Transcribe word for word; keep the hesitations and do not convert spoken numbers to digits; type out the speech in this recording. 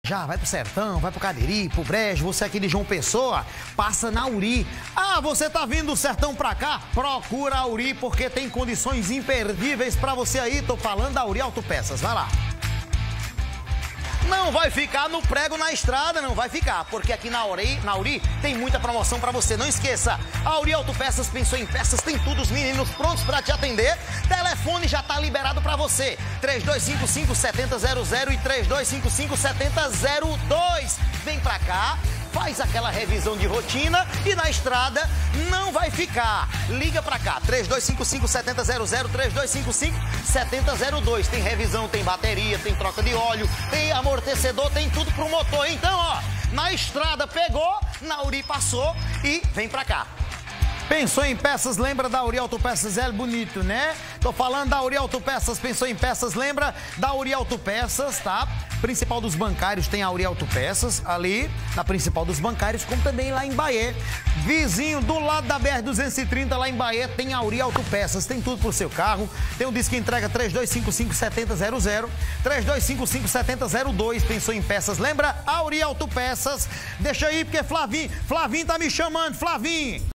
Já vai pro Sertão, vai pro Cariri, pro Brejo, você aqui de João Pessoa, passa na Uri. Ah, você tá vindo do Sertão pra cá? Procura a Uri, porque tem condições imperdíveis pra você aí. Tô falando da Uri Autopeças, vai lá. Não vai ficar no prego na estrada, não vai ficar, porque aqui na Uri, na Uri tem muita promoção pra você. Não esqueça, a Uri Autopeças pensou em peças, tem tudo, os meninos prontos pra te atender. Telefone já tá liberado pra você, três dois cinco cinco, sete zero zero zero e três dois cinco cinco, sete zero dois. Vem pra cá, faz aquela revisão de rotina e na estrada não vai ficar. Liga pra cá, três dois cinco cinco, sete zero zero, três dois cinco cinco, sete zero dois. Tem revisão, tem bateria, tem troca de óleo, tem amortecedor, tem tudo pro motor. Então, ó, na estrada pegou, na Uri passou e vem pra cá. Pensou em peças, lembra da Uri Autopeças? É bonito, né? Tô falando da Uri Autopeças, pensou em peças, lembra da Uri Autopeças, tá? Principal dos bancários tem a Uri Autopeças, ali na principal dos bancários, como também lá em Bahia. Vizinho do lado da B R duzentos e trinta, lá em Bahia, tem a Uri Autopeças, tem tudo pro seu carro. Tem um disco entrega três dois cinco cinco, sete zero zero, três dois cinco cinco, sete zero dois. Pensou em peças, lembra? A Uri Autopeças. Deixa aí, porque Flavinho, Flavinho tá me chamando, Flavinho.